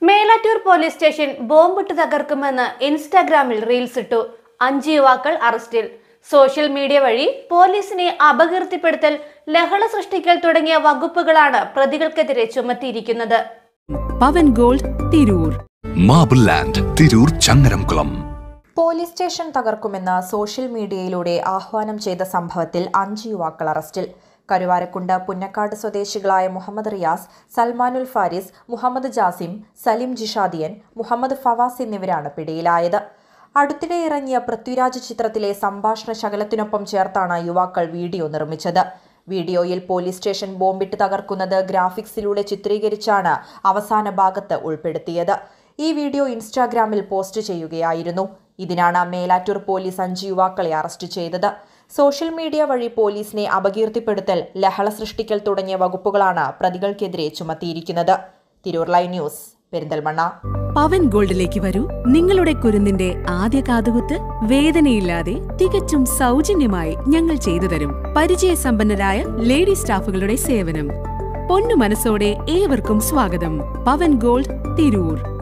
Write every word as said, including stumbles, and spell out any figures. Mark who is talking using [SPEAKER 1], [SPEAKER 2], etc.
[SPEAKER 1] Melattur police station ബോംബിട്ട് തകർക്കുമെന്ന് ഇൻസ്റ്റാഗ്രാമിൽ റീൽസ് ഇട്ടു. അഞ്ച് യുവാക്കൾ അറസ്റ്റിൽ. സോഷ്യൽ മീഡിയ വഴി പോലീസിനെ അപകീർത്തിപ്പെടുത്തൽ, ലഹള സൃഷ്ടിക്കൽ തുടങ്ങിയ വകുപ്പുകളാണ് പ്രതികൾക്കെതിരെ ചുമത്തിയിരിക്കുന്നത്.
[SPEAKER 2] Pavan gold Tirur,
[SPEAKER 3] marble land Tirur Changaramkulam.
[SPEAKER 4] Police station തകർക്കുമെന്ന് സോഷ്യൽ മീഡിയയിലൂടെ ആഹ്വാനം ചെയ്ത സംഭവത്തിൽ അഞ്ച് യുവാക്കൾ അറസ്റ്റിൽ. കരുവാരക്കുണ്ട് പുന്നക്കാട് സ്വദേശികളായ മുഹമ്മദ് റിയാസ്, സൽമാനുൽ ഫാരിസ്, മുഹമ്മദ് ജാസിം, സലിം ജിഷാദിയൻ, മുഹമ്മദ് ഫവാസ് എന്നിവരാണ് പിടിയിലായത്. അടുത്തിടെ ഇറങ്ങിയ പൃഥ്വിരാജ് ചിത്രത്തിലെ സംഭാഷണ ശകലത്തിനൊപ്പം ചേർത്താണ് യുവാക്കൾ വീഡിയോ നിർമ്മിച്ചത്. വീഡിയോയിൽ പോലീസ് സ്റ്റേഷൻ ബോംബിട്ട് തകർക്കുന്നത് ഗ്രാഫിക്സിലൂടെ ചിത്രീകരിച്ചാണ് അവസാന ഭാഗത്ത് ഉൾപ്പെടുത്തിയത്. ഈ വീഡിയോ ഇൻസ്റ്റാഗ്രാമിൽ പോസ്റ്റ് ചെയ്യുകയായിരുന്നു. ഇതിനാണ് മേലാറ്റൂർ പോലീസ് അഞ്ച് യുവാക്കളെ അറസ്റ്റ് ചെയ്തത്. സോഷ്യൽ മീഡിയ വഴി പോലീസിനെ അപകീർത്തിപ്പെടുത്തൽ, ലഹള സൃഷ്ടിക്കൽ തുടങ്ങിയ വകുപ്പുകളാണ് പ്രതികൾക്കെതിരെ ചുമത്തിയിരിക്കുന്നത്. Tirur live news, Perinthalmanna.
[SPEAKER 2] പവൻ ഗോൾഡിലേക്ക് വരൂ. നിങ്ങളുടെ കുരുന്നിന്റെ ആദ്യ കാതുകുത്ത് വേദനയില്ലാതെ തികച്ചും സൗജന്യമായി ഞങ്ങൾ ചെയ്തു തരും. പരിചയസമ്പന്നരായ ലേഡി സ്റ്റാഫുകളുടെ സേവനം. പൊന്നു മനസ്സോടെ ഏവർക്കും സ്വാഗതം. പവൻ ഗോൾഡ് തിരൂർ.